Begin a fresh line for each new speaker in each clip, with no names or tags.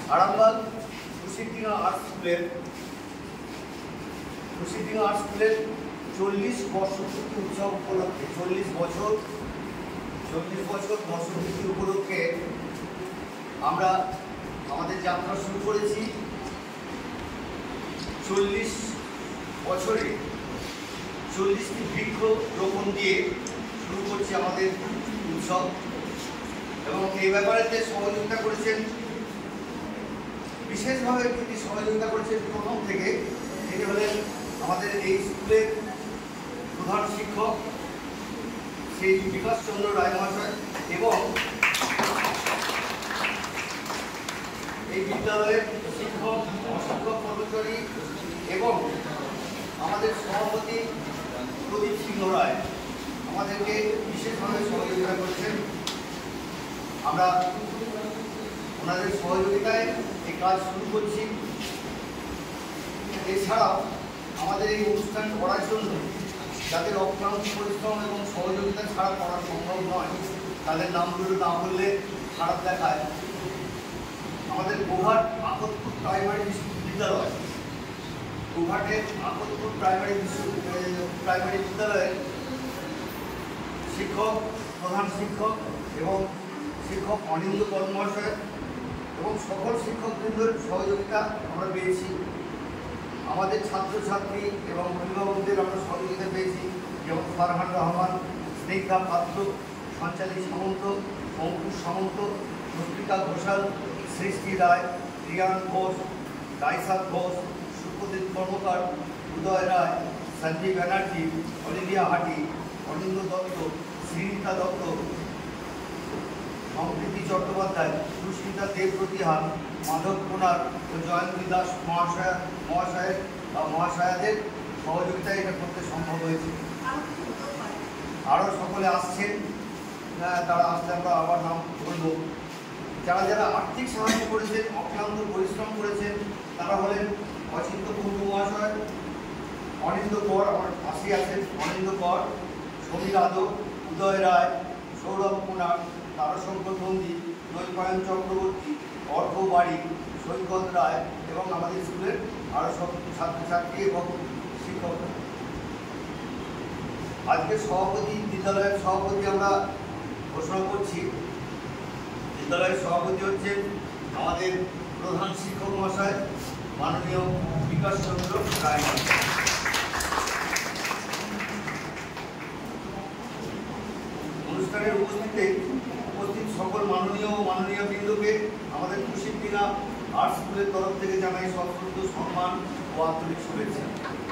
Arambagh কুশিকডিঙ্গা art স্কুলের 40 বর্ষপূর্তি উৎসব উপলক্ষে 40 বছর বর্ষপূর্তি উপলক্ষে আমরা আমাদের যাত্রা শুরু করেছি। 40 বছরে 40টি বৃক্ষ রোপণ দিয়ে শুরু করছি আমাদের উৎসব। এবং এই ব্যাপারে সহযোগিতা করেছেন, বিশেষভাবে যিনি সহযোগিতা করেছেন প্রথম থেকে, তিনি হলেন আমাদের এই স্কুলের প্রধান শিক্ষক শ্রী বিকাশ চন্দ্র রায় মহাশয় এবং এই বিদ্যালয়ের শিক্ষক অশিক্ষক কর্মচারী এবং আমাদের সভাপতি প্রদীপ সিংহ রায় আমাদেরকে বিশেষভাবে সহযোগিতা করেছেন। আমরা ওনাদের সহযোগিতায় এই কাজ শুরু করছি। এছাড়াও আমাদের এই অনুষ্ঠান করার জন্য যাদের অক্লান্ত পরিশ্রম এবং সহযোগিতা ছাড়া করা সম্ভব নয়, তাদের নামগুলো না বললে খারাপ দেখায়। আমাদের গোঘাট আকতপুর প্রাইমারি বিদ্যালয়, গোঘাটের আকতপুর প্রাইমারি বিদ্যালয়ের শিক্ষক, প্রধান শিক্ষক এবং শিক্ষক অনিন্দ কর্মশয় এবং সকল শিক্ষকবৃন্দের সহযোগিতা আমরা পেয়েছি। আমাদের ছাত্রছাত্রী এবং অভিভাবকদের আমরা সহযোগিতা পেয়েছি, যেমন ফারহান রহমান, স্নিগ্ধা পাত্র, সঞ্চালী সামন্ত, অঙ্কুশ সামন্ত, মুস্তিকা ঘোষাল, সৃষ্টি রায়, রিয়ান ঘোষ, রাইসাদ ঘোষ, সুপ্রদীপ কর্মকার, উদয় রায়, সঞ্জীব ব্যানার্জি, অলিভিয়া হাটি, অনিন্দ দত্ত, শ্রীনিতা দত্ত, সম্প্রীতি চট্টোপাধ্যায়, সুস্মিতা দেব প্রতিহার, মাধব কুমার ও জয়ন্তী দাস মহাশয়াদের সহযোগিতায় এটা করতে সম্ভব হয়েছে। আরও সকলে আসছেন, তারা আসলে আমরা আবার নাম বলব। যারা যারা আর্থিক সাহায্য করেছেন, অক্লান্ত পরিশ্রম করেছেন, তারা হলেন অচিন্ত কুণ্ডু মহাশয়, অনিন্দ কর, আমার পাশে আছেন অনিন্দ কর, সমীর আদব, উদয় রায়, সৌরভ কুমার, তারশঙ্কর নন্দী, নৈপায়ন চক্রবর্তী, অর্ঘ বাড়ি, সৈকত রায় এবং আমাদের স্কুলের আরও সব ছাত্রছাত্রী এবং শিক্ষকরা। আজকে বিদ্যালয়ের সভাপতি আমরা ঘোষণা করছি। বিদ্যালয়ের সভাপতি হচ্ছেন আমাদের প্রধান শিক্ষক মহাশয় মাননীয় বিকাশ চন্দ্র রায়। অনুষ্ঠানের উপস্থিত সকল মাননীয় বৃন্দকে আমাদের কুশিকডিঙ্গা আর্ট স্কুলের তরফ থেকে জানাই সশ্রদ্ধ সম্মান ও আন্তরিক শুভেচ্ছা।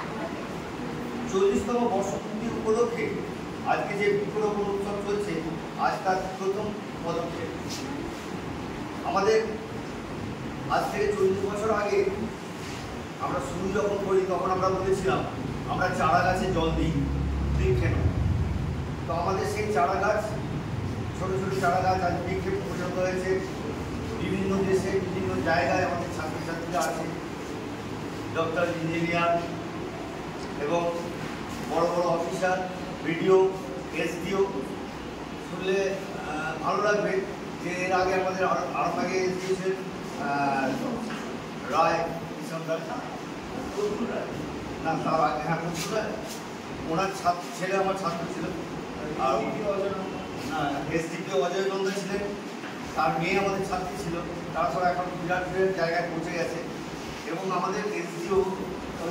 40তম বর্ষপূর্তি উপলক্ষে আজকে যে বৃক্ষরোপণ উৎসব চলছে, আজ তার প্রথম পদক্ষেপ। আমাদের আজ থেকে 40 বছর আগে আমরা শুরু যখন করি, তখন আমরা বলেছিলাম আমরা চারা গাছে জল দিই, বৃক্ষে নয়। তো আমাদের সেই চারা গাছ, ছোটো ছোটো চারা গাছ আজ বৃক্ষে পরিণত হয়েছে। বিভিন্ন দেশে বিভিন্ন জায়গায় আমাদের ছাত্রছাত্রীরা আছে, ডক্টর, ইঞ্জিনিয়ার এবং বড় বড় অফিসার, বিডিও, এসডিও। শুনলে ভালো লাগবে যে এর আগে আমাদের আরও আগে এসডিওছেন রায়, না তার আগে, হ্যাঁ প্রচুর রায়, ওনার ছেলে আমার ছাত্র ছিল। আর না, এসডিপি অজয় নন্দা ছিলেন, তার মেয়ে আমাদের ছাত্রী ছিল। তারপর এখন বিরাট বিরাট জায়গায় পৌঁছে গেছে। এবং আমাদের এসডিও ওই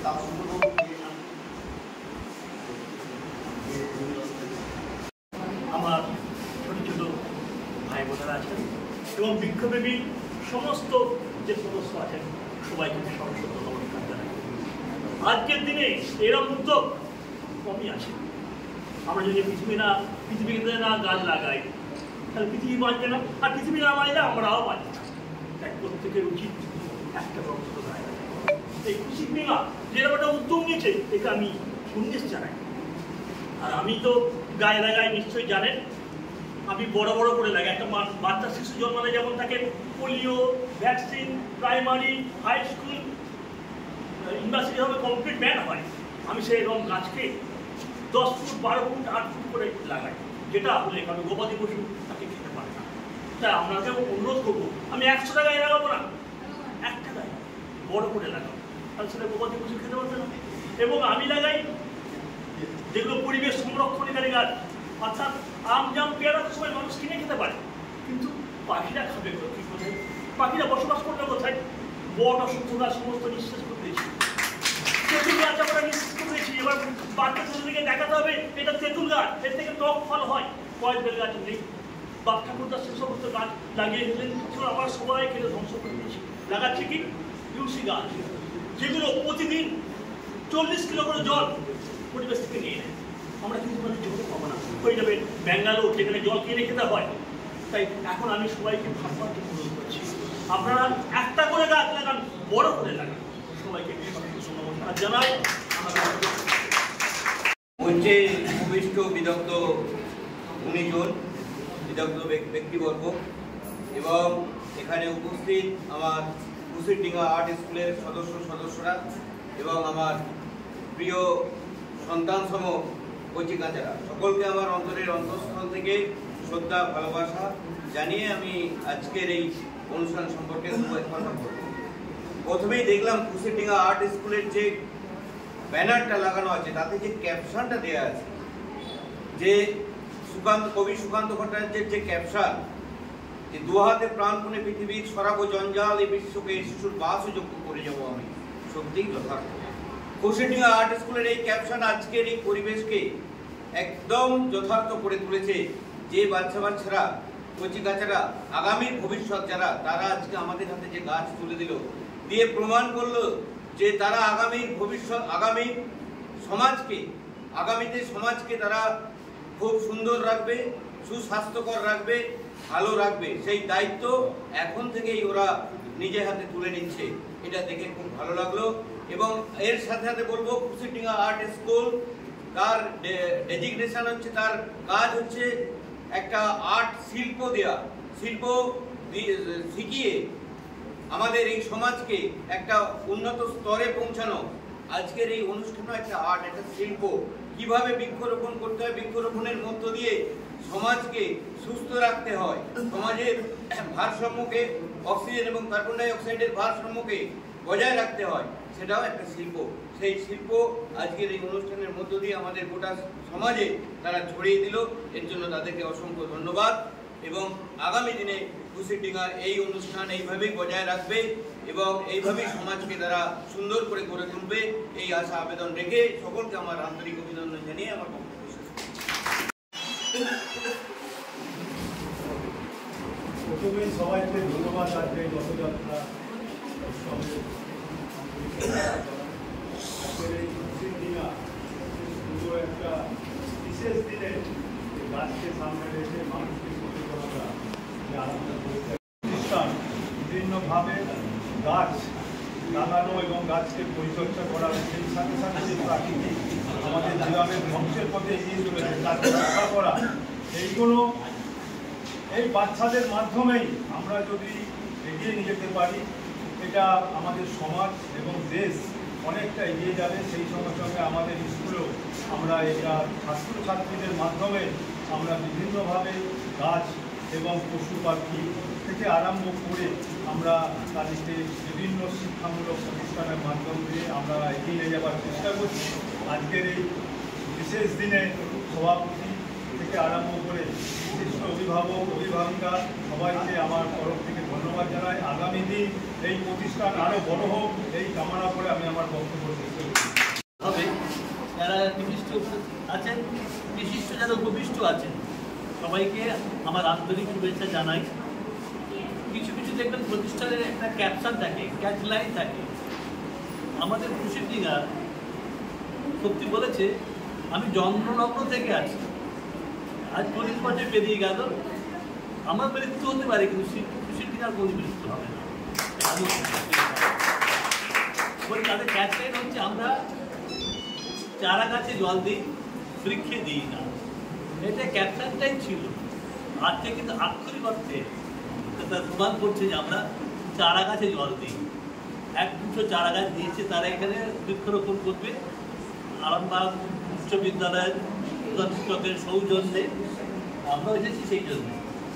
আমার ছোট ছোট ভাই বোনেরা আছেন এবং বৃক্ষপ্রেমী সমস্ত যে সদস্য আছেন, সবাইকে সরস্বত নমস্কার জানাই। আজকের দিনে এরকম উদ্যোগ কমই আছে। আমরা যদি পৃথিবীতে না গাছ লাগাই, তাহলে পৃথিবী বাঁচবে না, আর পৃথিবী না বাঁচলে আমরাও বাঁচব না। তাই প্রত্যেকের উচিত একটা বক্তব্য দেয়। এই কুশিকডিঙ্গা যেরকম একটা উদ্যোগ নিয়েছে, এটা আমি সন্দেশ জানাই। আর আমি তো গায়ে লাগাই, নিশ্চয়ই জানেন, আমি বড় বড় করে লাগাই। একটা বাচ্চা শিশু জন্মালে যেমন থাকে polio vaccine, primary, high school, university হবে কমপ্লিট ব্যান হয়, আমি সেই রকম গাছকে 10 ফুট 12 ফুট 8 ফুট করে লাগাই, যেটা হলে কারণ গবাদি পশু তাকে খেতে পারে না। তাই আপনাকেও অনুরোধ করবো, আমি 100 টাকায় লাগাবো না, বড় করে লাগাও, তাহলে সেটা গবাদি পশু খেতে পারবে না। এবং আমি লাগাই যেগুলো পরিবেশ সংরক্ষণকারী গাছ, অর্থাৎ আম জাম পেয়ারার সময় মানুষ কিনে খেতে পারে, কিন্তু পাখিরা খাবে কি কোথায়? পাখিরা বসবাস করবে কোথায়? বট অসুস্থ গাছ সমস্ত নিঃশেষ করে দিয়েছি, তেঁতুল গাছ আমরা নিঃশেষ করে দিয়েছি। এবার বাচ্চাদের দিকে দেখাতে হবে এটা তেঁতুল গাছ, এর থেকে টক ফল হয়। কয়েকবেল গাছ নেই, বাপ ঠাকুরদার সে সমস্ত গাছ লাগিয়ে দিলেন, সেগুলো আবার সবাই খেলে ধ্বংস করে দিয়েছি। লাগাচ্ছি কি তুলসী গাছ, যেগুলো প্রতিদিন 40 কিলো করে জল পরিবেশ থেকে নিয়ে নেয়। আমরা কিন্তু জল পাবো না, হয়ে যাবে ব্যাঙ্গালোর যেখানে জল কিনে খেতে হয়। তাই এখন আমি সবাইকে ভাববার জন্য অনুরোধ করছি, আপনারা একটা করে গাছ লাগান, বড় করে লাগান। সবাইকে নমস্কার জানাই।
মঞ্চে উপবিষ্ট বিদগ্ধ গুণীজন, বিদগ্ধ ব্যক্তিবর্গ এবং এখানে উপস্থিত আমার কুশিরডিঙ্গা আর্ট স্কুলের সদস্যরা এবং আমার প্রিয় সন্তানসম কচিকাচারা, সকলকে আমার অন্তরের অন্তঃস্থল থেকে শ্রদ্ধা ভালোবাসা জানিয়ে আমি আজকের এই অনুষ্ঠান সম্পর্কে কথা বলব। প্রথমেই দেখলাম কুশিরডিঙ্গা আর্ট স্কুলের যে ব্যানারটা লাগানো আছে, তাতে যে ক্যাপশনটা দেওয়া আছে, যে কবি সুকান্ত ভট্টাচার্যের যে ক্যাপশন, যে দুহাতে প্রাণপণে পৃথিবীর সরাবো জঞ্জাল, এই বিশ্বকে শিশুর বাসযোগ্য করে যাবো আমি, সত্যিই যথার্থ। কুশিরডিঙ্গা আর্ট স্কুলের এই ক্যাপশন আজকের এই পরিবেশকে একদম যথার্থ করে তুলেছে। যে বাচ্চারা কচিকাচারা, আগামীর ভবিষ্যৎ যারা, তারা আজকে আমাদের হাতে যে গাছ তুলে দিল, দিয়ে প্রমাণ করলো যে তারা আগামীর ভবিষ্যৎ, আগামীর সমাজকে তারা খুব সুন্দর রাখবে, সুস্বাস্থ্যকর রাখবে, ভালো রাখবে। সেই দায়িত্ব এখন থেকেই ওরা নিজে হাতে তুলে নিচ্ছে, এটা দেখে খুব ভালো লাগলো। এবং এর সাথে সাথে বলবো, কুশিরডিঙ্গা আর্ট স্কুল তার ডেজিগনেশন হচ্ছে, তার কাজ হচ্ছে একটা আর্ট শিল্প দেয়া, শিল্প শিখিয়ে আমাদের এই সমাজকে একটা উন্নত স্তরে পৌঁছানো। আজকের এই অনুষ্ঠানও একটা আর্ট, একটা শিল্প। কিভাবে বৃক্ষরোপণ করতে হয়, বৃক্ষরোপণের মধ্য দিয়ে সমাজকে সুস্থ রাখতে হয়, সমাজের ভারসাম্যকে, অক্সিজেন এবং কার্বন ডাই অক্সাইডের ভারসাম্যকে বজায় রাখতে হয়, সেটাও একটা শিল্প। সেই শিল্প আজকের এই অনুষ্ঠানের মধ্য দিয়ে আমাদের গোটা সমাজে তারা ছড়িয়ে দিল, এর জন্য তাদেরকে অসংখ্য ধন্যবাদ। এবং আগামী দিনে কুশিরডিঙ্গা এই অনুষ্ঠান এইভাবেই বজায় রাখবে এবং এইভাবেই সমাজকে তারা সুন্দর করে গড়ে তুলবে, এই আশা আবেদন রেখে সকলকে আমার আন্তরিক অভিনন্দন জানিয়ে আমার বক্তব্য শেষ করছি।
প্রথমেই সবাইকে ধন্যবাদ। আজকে এই রথযাত্রা এই কুশিরডিঙ্গা পুরো একটা বিশেষ দিনে গাছকে সামনে রেখে মানুষকে সচেতনতা যে আলোচনা করেছে, প্রতিষ্ঠান বিভিন্নভাবে গাছ লাগানো এবং গাছকে পরিচর্যা করা, সেই সাথে সাথে যে প্রাকৃতিক আমাদের যেভাবে ধ্বংসের পথে এগিয়ে চলেছে তাকে রক্ষা করা, এইগুলো এই বাচ্চাদের মাধ্যমেই আমরা যদি এগিয়ে নিয়ে যেতে পারি, এটা আমাদের সমাজ এবং দেশ অনেকটা এগিয়ে যাবে। সেই সঙ্গে সঙ্গে আমাদের স্কুলেও আমরা এটা ছাত্রছাত্রীদের মাধ্যমে আমরা বিভিন্নভাবে গাছ এবং পশু পাখি থেকে আরম্ভ করে আমরা তাদেরকে বিভিন্ন শিক্ষামূলক প্রতিষ্ঠানের মাধ্যম দিয়ে আমরা এগিয়ে নিয়ে যাওয়ার চেষ্টা করছি। আজকের এই বিশেষ দিনে সভাপতি থেকে আরম্ভ করে বিশিষ্ট অভিভাবক, অভিভাবিকা সবাইকে আমার তরফ থেকে ধন্যবাদ জানাই। আগামী দিন এই প্রতিষ্ঠান আরও বড় হোক, এই কামনা করে আমি আমার বক্তব্য শেষ করছি।
হবে যারা বিশিষ্ট আছেন, বিশিষ্ট যারা উপবিষ্ট আছেন, সবাইকে আমার আন্তরিক শুভেচ্ছা জানাই। কিছু কিছু দেখবেন প্রতিষ্ঠানের একটা ক্যাপশন থাকে, ক্যাচলাইন থাকে। আমাদের কুশিরডিঙ্গা সত্যি বলেছে, আমি জন্মলগ্ন থেকে আছি, আজ 40 বছর পেরিয়ে গেল। আমার মৃত্যু হতে পারে, কিন্তু কুশিরডিঙ্গার কোনো মৃত্যু হবে না। তাদের ক্যাচলাইন হচ্ছে, আমরা চারা গাছে জল দিই, বৃক্ষে দিই না। এটা ক্যাপশনটাই ছিল। আজকে কিন্তু আক্ষরিক অর্থে তার প্রমাণ করছে যে আমরা চারা গাছে জল দিই। 1-200 চারা গাছ দিয়েছে, তারা এখানে বৃক্ষরোপণ করবে। আরামবাগ উচ্চ বিদ্যালয়ের শিক্ষকের সৌজন্যে আমরা এসেছি সেই জন্য।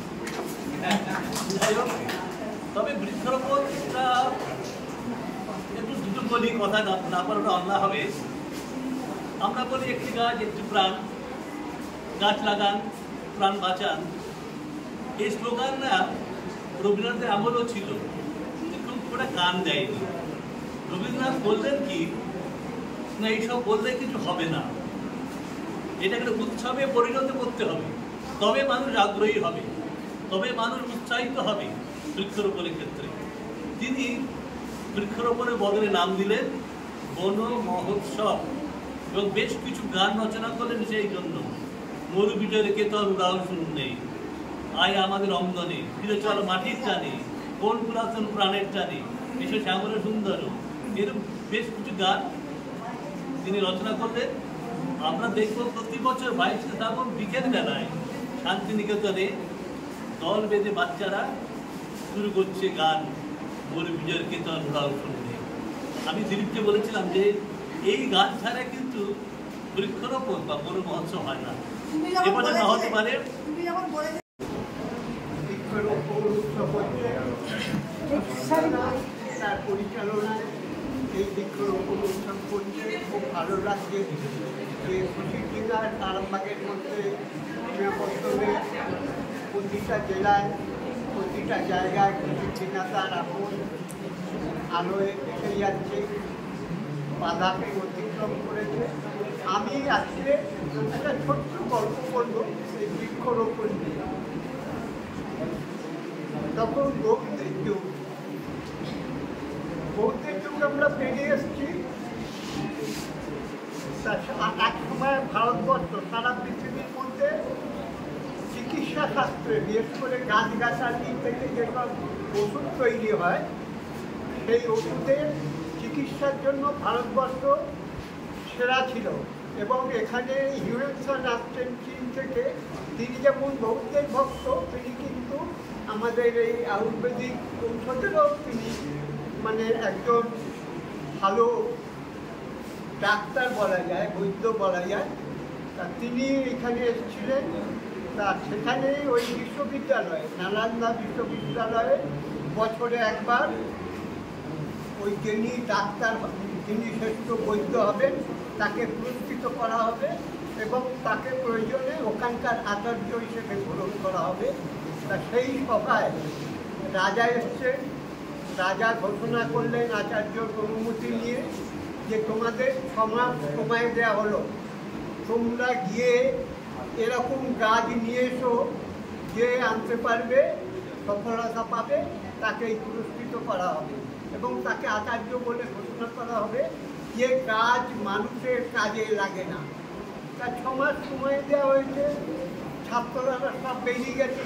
যাই হোক, তবে বৃক্ষরোপণটা একটু দুটো বলি, কথা না বলাটা অন্যায় হবে। আমরা বলি একটি গাছ একটি প্রাণ, গাছ লাগান প্রাণ বাঁচান। এই স্লোগানটা রবীন্দ্রনাথের আমলও ছিল, কিন্তু ওটা কান দেয়নি। রবীন্দ্রনাথ বললেন কি না, এইসব বললে কিছু হবে না, এটাকে উৎসবে পরিণত করতে হবে, তবে মানুষ আগ্রহী হবে, তবে মানুষ উৎসাহিত হবে বৃক্ষরোপণের ক্ষেত্রে। তিনি বৃক্ষরোপণের বদলে নাম দিলেন বন মহোৎসব এবং বেশ কিছু গান রচনা করলেন সেই জন্য। মরু বিজয় রেখে তো উড়াল শুনে, আয় আমাদের অঙ্গনে, ফিরে চল মাটির টানে, কোন পুরাতন প্রাণের টানে, এসে শ্যামলে সুন্দর, এরকম বেশ কিছু গান তিনি রচনা করলেন। আমরা দেখব প্রতি বছর 22শে শ্রাবণ বিকেল বেলায় শান্তিনিকেতনে দল বেঁধে বাচ্চারা শুরু করছে গান, মরু বিজয়ের কীর্তন উড়াল শুনতে। আমি দিলীপকে বলেছিলাম যে এই গান ছাড়া কিন্তু বৃক্ষরোপণ বা বন মহোৎসব হয় না, এবারে না হতে পারে।
বৃক্ষরোপণ উৎসব হচ্ছে তার পরিচালনায় এই বৃক্ষরোপণ উৎসব করছে। খুব ভালো লাগছে যে খুশির আরামবাগের মধ্যে পশ্চিমবঙ্গে প্রতিটা জেলায় প্রতিটা জায়গায় খুশির তার আপন আলোয় এসে যাচ্ছে, বাধাকে অতিক্রম করেছে। আমি আজকে একটা ছোট্ট গল্প করবো এই বৃক্ষরোপণ নিয়ে। তখন বৌদ্ধের যুগ আমরা পেরিয়ে এসেছি। এক সময় ভারতবর্ষ সারা পৃথিবীর মধ্যে চিকিৎসা শাস্ত্রে, বিশেষ করে গাছগাছালি থেকে যেসব ওষুধ তৈরি হয়, সেই ওষুধের চিকিৎসার জন্য ভারতবর্ষ সেরা ছিল। এবং এখানে হিউয়েনসন আসছেন চীন থেকে, তিনি যেমন বৌদ্ধের ভক্ত, তিনি কিন্তু আমাদের এই আয়ুর্বেদিক ঔষধেরও তিনি মানে একজন ভালো ডাক্তার বলা যায়, বৈদ্য বলা যায়। তা তিনি এখানে এসেছিলেন। তা সেখানে ওই বিশ্ববিদ্যালয়ে, নালন্দা বিশ্ববিদ্যালয়ে বছরে একবার ওই যিনি ডাক্তার, যিনি শ্রেষ্ঠ বৈদ্য হবেন তাকে পুরস্কৃত করা হবে এবং তাকে প্রয়োজনে ওখানকার আচার্য হিসেবে গ্রহণ করা হবে। তা সেই সভায় রাজা এসছেন। রাজা ঘোষণা করলেন আচার্যর অনুমতি নিয়ে যে তোমাদের সময় দেওয়া হলো, তোমরা গিয়ে এরকম গাছ নিয়ে এসো, যে আনতে পারবে সফলতা পাবে তাকেই পুরস্কৃত করা হবে এবং তাকে আচার্য বলে ঘোষণা করা হবে, যে গাছ মানুষের কাজে লাগে না। তা 6 মাস সময় দেওয়া হয়েছে। ছাত্ররা সব বেরিয়ে গেছে,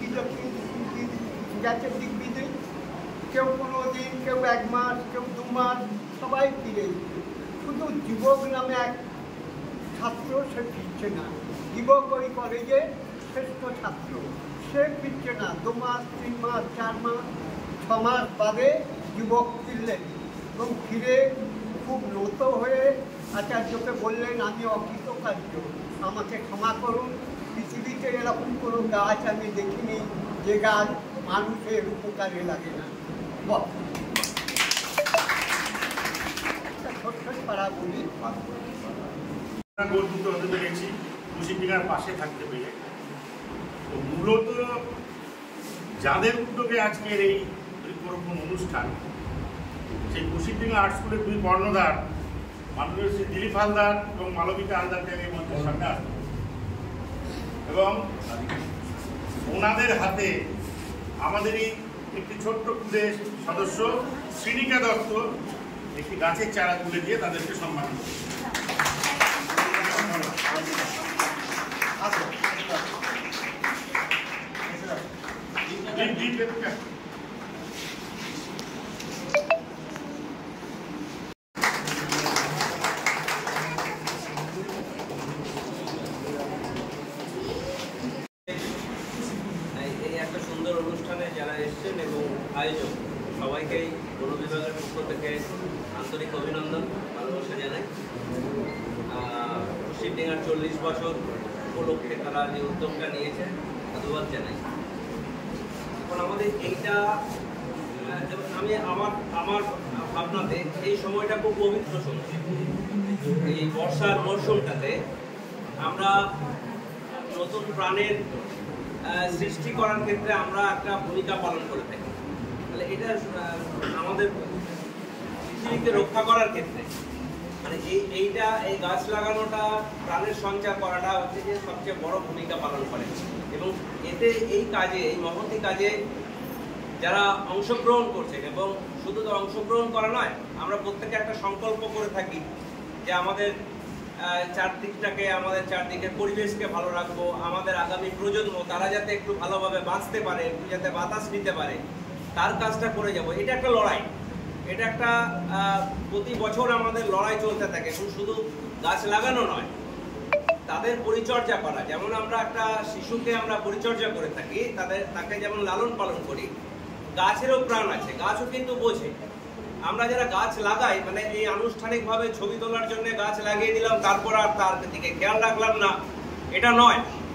দিগ্বিজয়ী, কেউ 15 দিন, কেউ 1 মাস, কেউ 2 মাস, সবাই ফিরে। শুধু যুবক নামে এক ছাত্র, সে ফিরছে না। যুবক ওই কলেজে শ্রেষ্ঠ ছাত্র, সে ফিরছে না। 2 মাস, 3 মাস, 4 মাস, 6 মাস বাদে যুবক ফিরলেন এবং ফিরে খুব নত হয়ে আচার্যকে বললেন, আমি অকৃতকার্য, আমাকে ক্ষমা করুন, পৃথিবীতে এরকম কোনো গাছ আমি দেখিনি যে গাছ মানুষের উপকারে লাগে না। ছোট্ট পাড়া বলি
গর্বিত হতে পেরেছি খুশির পাশে থাকতে পেরে। তো মূলত যাদের উদ্যোগে আজকের এই বৃক্ষরোপণ অনুষ্ঠান, সেই খুশির আর্ট স্কুলের 2 কর্ণধার মাননীয় শ্রী দিলীপ হালদার এবং মালবিকা হালদারকে এই মঞ্চের সামনে আসবে এবং ওনাদের হাতে আমাদেরই একটি ছোট্ট কুলের সদস্য শ্রীনিকা দত্ত একটি গাছের চারা তুলে দিয়ে তাদেরকে সম্মান করবে।
এই একটা সুন্দর অনুষ্ঠানে যারা এসেছেন এবং আয়োজক সবাইকেই বন বিভাগের পক্ষ থেকে আন্তরিক অভিনন্দন, ভালোবাসা জানাই। খুশির 40 বছর উপলক্ষে তারা যে উদ্যোগটা নিয়েছে সাধুবাদ জানাই। এখন আমাদের এইটা, আমি অ্যাকচুয়ালি আমার ভাবনাতে এই সময়টা খুব পবিত্র সময়। এই বর্ষার মরশুমটাতে আমরা নতুন প্রাণের সৃষ্টি করার ক্ষেত্রে আমরা একটা ভূমিকা পালন করে থাকি। তাহলে এটা আমাদের পৃথিবীকে রক্ষা করার ক্ষেত্রে মানে এই গাছ লাগানোটা, প্রাণের সঞ্চার করাটা হচ্ছে যে সবচেয়ে বড় ভূমিকা পালন করে। এবং এতে এই কাজে, এই মহতি কাজে যারা অংশগ্রহণ করছেন, এবং শুধু তো অংশগ্রহণ করা নয়, আমরা প্রত্যেকে একটা সংকল্প করে থাকি যে আমাদের চারদিকটাকে, আমাদের চারদিকের পরিবেশকে ভালো রাখবো, আমাদের আগামী প্রজন্ম তারা যাতে একটু ভালোভাবে বাঁচতে পারে, একটু যাতে বাতাস নিতে পারে, তার কাজটা করে যাব। এটা একটা লড়াই, এটা একটা প্রতি বছর আমাদের লড়াই চলতে থাকে। এবং শুধু গাছ লাগানো নয়, তাদের পরিচর্যা করা। যেমন আমরা একটা শিশুকে আমরা পরিচর্যা করে থাকি, তাকে যেমন লালন পালন করি, গাছেরও প্রাণ আছে, গাছও কিন্তু বোঝে। আমরা যারা গাছ লাগাই, মানে এই আনুষ্ঠানিকভাবে ছবি তোলার জন্য গাছ লাগিয়ে দিলাম, তারপর আর তার দিকে খেয়াল রাখলাম না, এটা নয়।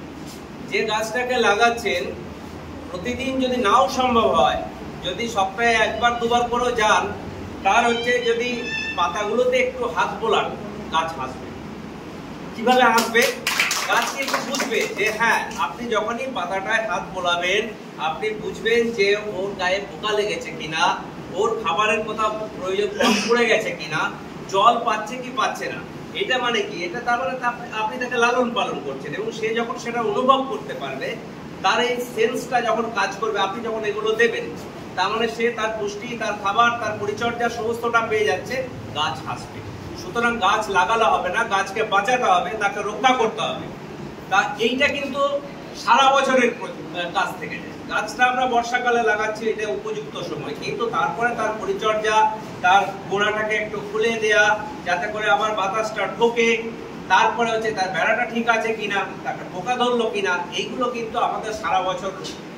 যে গাছটাকে লাগাচ্ছেন, প্রতিদিন যদি নাও সম্ভব হয়, যদি সপ্তাহে একবার দুবার করেও যান, তার হচ্ছে যদি পাতাগুলোতে একটু হাত বোলান, গাছ হাসবে। কিভাবে হাসবে? গাছ কিন্তু বুঝবে যে হ্যাঁ, আপনি যখনই পাতাটায় হাত বোলাবেন, আপনি বুঝবেন যে ওর গায়ে পোকা লেগেছে কিনা, ওর খাবারের কথা প্রয়োজন কম পড়ে গেছে কিনা, জল পাচ্ছে কি পাচ্ছে না। এটা মানে কি? এটা তার মানে আপনি তাকে লালন পালন করছেন, এবং সে যখন সেটা অনুভব করতে পারবে, তার এই সেন্সটা যখন কাজ করবে, আপনি যখন এগুলো দেবেন, তার মানে সে তার পুষ্টি, তার খাবার, তার পরিচর্যা সমস্তটা পেয়ে যাচ্ছে, গাছ হাসবে। সুতরাং গাছ লাগালে হবে না, গাছকে বাঁচাতে হবে, তাকে রক্ষা করতে হবে। তা এইটা কিন্তু সারা বছরের কাজ থেকে যায়। গাছটা আমরা বর্ষাকালে লাগাচ্ছি, এটা উপযুক্ত সময়, কিন্তু তারপরে তার পরিচর্যা, তার গোড়াটাকে একটু খুলে দেয়া, যাতে করে আবার বাতাসটা ঢোকে, তারপরে হচ্ছে তার বেড়াটা ঠিক আছে কিনা, তাকে পোকা ধরলো কিনা, এইগুলো কিন্তু আমাদের সারা বছর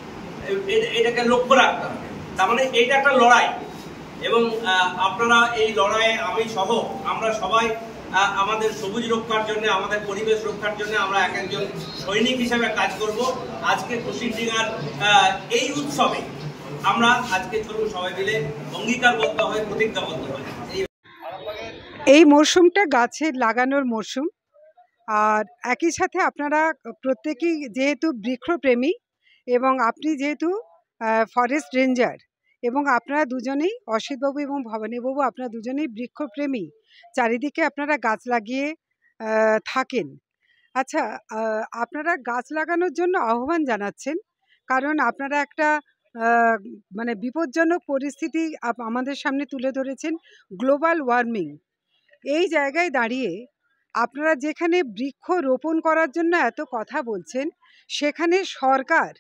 এটাকে লক্ষ্য রাখতে হবে। তার মানে এইটা একটা লড়াই, এবং আপনারা এই লড়াইয়ে, আমি সহ আমরা সবাই আমাদের সবুজ রক্ষার জন্য, আমাদের পরিবেশ রক্ষার জন্য আমরা এক একজন সৈনিক হিসেবে কাজ করব। আজকে কুশিয়ারডিঙ্গার এই উৎসবে আমরা আজকে চলুন সবাই মিলে অঙ্গীকারবদ্ধ হয়ে, প্রতিজ্ঞাবদ্ধ হয়ে।
এই মরশুমটা গাছের লাগানোর মরশুম, আর একই সাথে আপনারা প্রত্যেকেই যেহেতু বৃক্ষপ্রেমী, এবং আপনি যেহেতু ফরেস্ট রেঞ্জার, এবং আপনারা দুজনেই, অসিতবাবু এবং ভবানীবাবু, আপনারা দুজনেই বৃক্ষপ্রেমী, চারিদিকে আপনারা গাছ লাগিয়ে থাকেন। আচ্ছা, আপনারা গাছ লাগানোর জন্য আহ্বান জানাচ্ছেন, কারণ আপনারা একটা মানে বিপজ্জনক পরিস্থিতি আমাদের সামনে তুলে ধরেছেন, গ্লোবাল ওয়ার্মিং। এই জায়গায় দাঁড়িয়ে আপনারা যেখানে বৃক্ষ রোপণ করার জন্য এত কথা বলছেন, সেখানে সরকার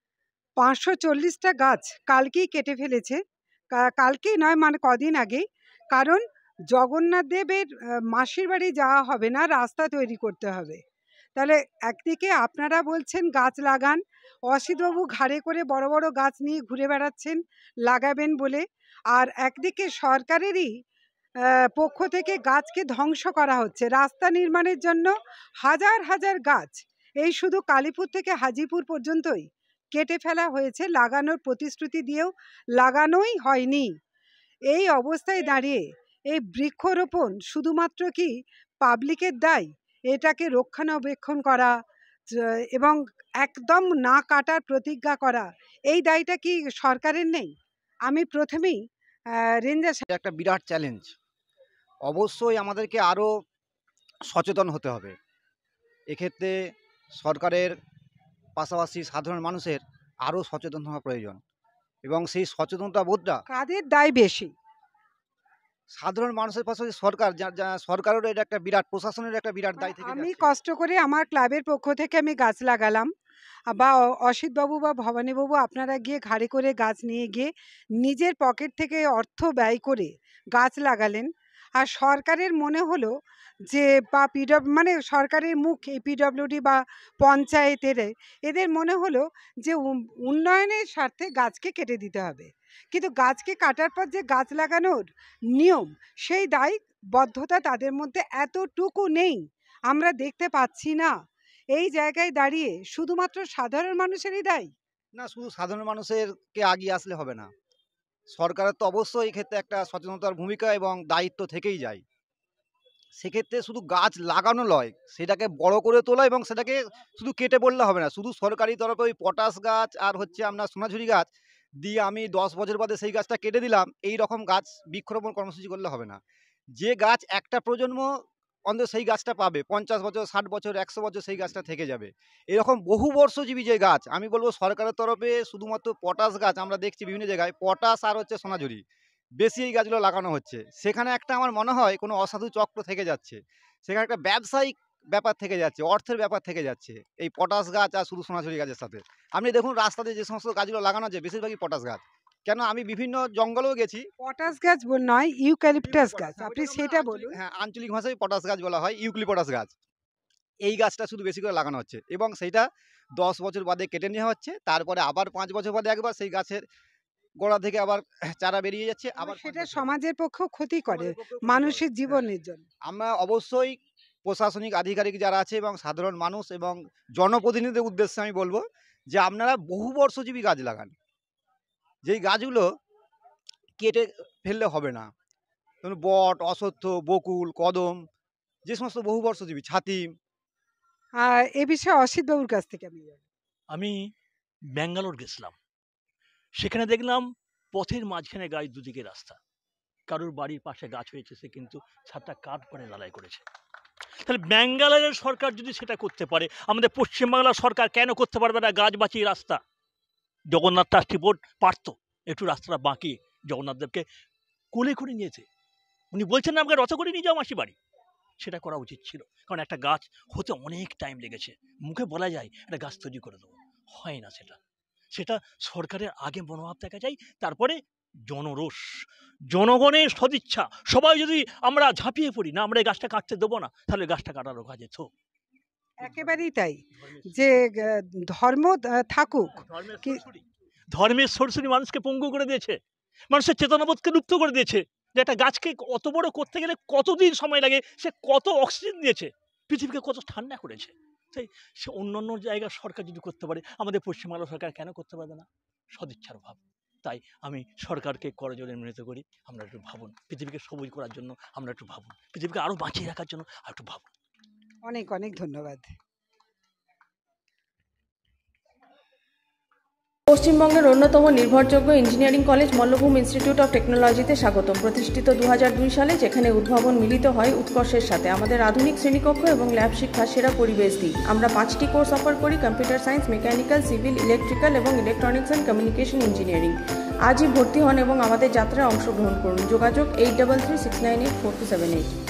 540টা গাছ কালকেই কেটে ফেলেছে। কালকেই নয়, মানে কদিন আগেই। কারণ জগন্নাথ দেবের মাসির বাড়ি যাওয়া হবে না, রাস্তা তৈরি করতে হবে। তাহলে একদিকে আপনারা বলছেন গাছ লাগান, অসিতবাবু ঘাড়ে করে বড় বড় গাছ নিয়ে ঘুরে বেড়াচ্ছেন লাগাবেন বলে, আর একদিকে সরকারেরই পক্ষ থেকে গাছকে ধ্বংস করা হচ্ছে। রাস্তা নির্মাণের জন্য হাজার হাজার গাছ এই শুধু কালীপুর থেকে হাজিপুর পর্যন্তই কেটে ফেলা হয়েছে, লাগানোর প্রতিশ্রুতি দিয়েও লাগানোই হয়নি। এই অবস্থায় দাঁড়িয়ে এই বৃক্ষরোপণ শুধুমাত্র কি পাবলিকের দায়? এটাকে রক্ষণাবেক্ষণ করা এবং একদম না কাটার প্রতিজ্ঞা করা, এই দায়টা কি সরকারের নেই? আমি প্রথমেই রেঞ্জার,
একটা বিরাট চ্যালেঞ্জ। অবশ্যই আমাদেরকে আরও সচেতন হতে হবে। এক্ষেত্রে সরকারের পাশাপাশি সাধারণ মানুষের আরও সচেতন হওয়া প্রয়োজন, এবং সেই সচেতনতা বোধটা
কাদের দায় বেশি?
সাধারণ মানুষের পাশাপাশি সরকার, সরকারেরও এটা একটা বিরাট, প্রশাসনের একটা বিরাট দায় থেকে
আমি
যাচ্ছে।
কষ্ট করে আমার ক্লাবের পক্ষ থেকে আমি গাছ লাগালাম, বা অসিতবাবু বা ভবানীবাবু আপনারা গিয়ে ঘাড়ে করে গাছ নিয়ে গিয়ে নিজের পকেট থেকে অর্থ ব্যয় করে গাছ লাগালেন, আর সরকারের মনে হলো যে, বা মানে সরকারের মুখ, এই পিডব্লিউডি বা পঞ্চায়েতের, এদের মনে হলো যে উন্নয়নের স্বার্থে গাছকে কেটে দিতে হবে। কিন্তু গাছকে কাটার পর যে গাছ লাগানোর নিয়ম, সেই দায়বদ্ধতা তাদের মধ্যে এতটুকু নেই, আমরা দেখতে পাচ্ছি না। এই জায়গায় দাঁড়িয়ে শুধুমাত্র সাধারণ মানুষেরই দায়?
না, শুধু সাধারণ মানুষেরকে আগিয়ে আসলে হবে না। সরকারের তো অবশ্যই এই ক্ষেত্রে একটা সচেতনতার ভূমিকা এবং দায়িত্ব থেকেই যায়। সেক্ষেত্রে শুধু গাছ লাগানো নয়, সেটাকে বড় করে তোলা এবং সেটাকে শুধু কেটে বললে হবে না। শুধু সরকারি তরফে ওই পটাশ গাছ আর হচ্ছে আপনার সোনাঝুরি গাছ দিয়ে আমি 10 বছর বাদে সেই গাছটা কেটে দিলাম, এই রকম গাছ বৃক্ষরোপণ কর্মসূচি করলে হবে না। যে গাছ একটা প্রজন্ম অন্তত সেই গাছটা পাবে, 50 বছর, 60 বছর, 100 বছর সেই গাছটা থেকে যাবে। এরকম বহু বর্ষজীবী যে গাছ, আমি বলবো সরকারের তরফে শুধুমাত্র পটাশ গাছ আমরা দেখছি বিভিন্ন জায়গায়, পটাশ আর হচ্ছে সোনাঝুরি বেশি এই গাছগুলো লাগানো হচ্ছে। সেখানে একটা আমার মনে হয় কোনো অসাধু চক্র থেকে যাচ্ছে, সেখানে একটা ব্যবসায়িক ব্যাপার থেকে যাচ্ছে, অর্থের ব্যাপার থেকে যাচ্ছে এই পটাশ গাছ আর শুধু সোনাঝুরি গাছের সাথে। আপনি দেখুন রাস্তাতে যে সমস্ত গাছগুলো লাগানো আছে বেশিরভাগই পটাশ গাছ। কেন, আমি বিভিন্ন জঙ্গলেও গেছি।
পটাশ গাছ নয়, ইউক্যালিপটাস গাছ, আপনি সেটা বলুন।
হ্যাঁ, আঞ্চলিক ভাষায় পটাশ গাছ বলা হয়, ইউক্যালিপটাস গাছ। এই গাছটা শুধু বেশি করে লাগানো হচ্ছে এবং সেইটা 10 বছর বাদে কেটে নেওয়া হচ্ছে, তারপরে আবার 5 বছর বাদে একবার সেই গাছের গোড়া থেকে আবার চারা বেরিয়ে যাচ্ছে, আবার
সেটা সমাজের পক্ষেও ক্ষতি করে, মানুষের জীবনের জন্য।
আমরা অবশ্যই প্রশাসনিক আধিকারিক যারা আছে এবং সাধারণ মানুষ এবং জনপ্রতিনিধিদের উদ্দেশ্যে আমি বলবো যে আপনারা বহু বর্ষজীবী গাছ লাগান। যেই গাছগুলো কেটে ফেললে হবে না, যেমন বট, অশ্বত্থ, বকুল, কদম, যে সমস্ত বহু বর্ষজীবী, ছাতিম।
এ বিষয়ে অসিত বাবুর কাছ থেকে
আমি ব্যাঙ্গালোর গেছিলাম, সেখানে দেখলাম পথের মাঝখানে গাছ, দুদিকে রাস্তা, কারোর বাড়ির পাশে গাছ হয়েছে, সে কিন্তু ছাদটা কাঠ করে ঢালাই করেছে। তাহলে ব্যাঙ্গালোরের সরকার যদি সেটা করতে পারে, আমাদের পশ্চিমবাংলার সরকার কেন করতে পারবে না? গাছ বাঁচিয়ে রাস্তা, জগন্নাথ ট্রাস্টি বোর্ড পারতো একটু রাস্তাটা বাঁকিয়ে জগন্নাথ দেবকে কোলে করে নিয়েছে, উনি বলছেন না আমাকে রথ করে নিয়ে যাও মাসি বাড়ি, সেটা করা উচিত ছিল। কারণ একটা গাছ হতে অনেক টাইম লেগেছে, মুখে বলা যায় একটা গাছ তৈরি করে দেবো, হয় না সেটা। সেটা সরকারের আগে মনোভাব দেখা যায়, তারপরে জনরোষ, জনগণের সদিচ্ছা, সবাই যদি আমরা ঝাঁপিয়ে পড়ি না আমরা এই গাছটা কাটতে দেবো না, তাহলে গাছটা কাটারও কাজ যেত।
একেবারেই তাই, যে ধর্ম থাকুক,
ধর্মের সরসরি মানুষকে পঙ্গু করে দিয়েছে, মানুষের চেতনাবোধকে লুপ্ত করে দিয়েছে। যে একটা গাছকে অত বড় করতে গেলে কতদিন সময় লাগে, সে কত অক্সিজেন দিয়েছে, পৃথিবীকে কত ঠান্ডা করেছে। তাই সে অন্য জায়গার সরকার যদি করতে পারে, আমাদের পশ্চিমবাংলা সরকার কেন করতে পারবে না? সদিচ্ছার অভাব। তাই আমি সরকারকে করজোড়ে মিনতি করি, আমরা একটু ভাবুন, পৃথিবীকে সবুজ করার জন্য আমরা একটু ভাবুন, পৃথিবীকে আরও বাঁচিয়ে রাখার জন্য আর একটু ভাবুন।
অনেক অনেক ধন্যবাদ।
পশ্চিমবঙ্গের অন্যতম নির্ভরযোগ্য engineering college Mallabhum institute of টেকনোলজিতে স্বাগতম। প্রতিষ্ঠিত 2002 সালে, যেখানে উদ্ভাবন মিলিত হয় উৎকর্ষের সাথে। আমাদের আধুনিক শ্রেণীকক্ষ এবং ল্যাব শিক্ষা সেরা পরিবেশ দিই। আমরা 5টি কোর্স অফার করি: computer science, mechanical, civil, electrical এবং ইলেকট্রনিক্স অ্যান্ড কমিউনিকেশন ইঞ্জিনিয়ারিং। আজই ভর্তি হন এবং আমাদের যাত্রায় অংশগ্রহণ করুন। যোগাযোগ 8336984278।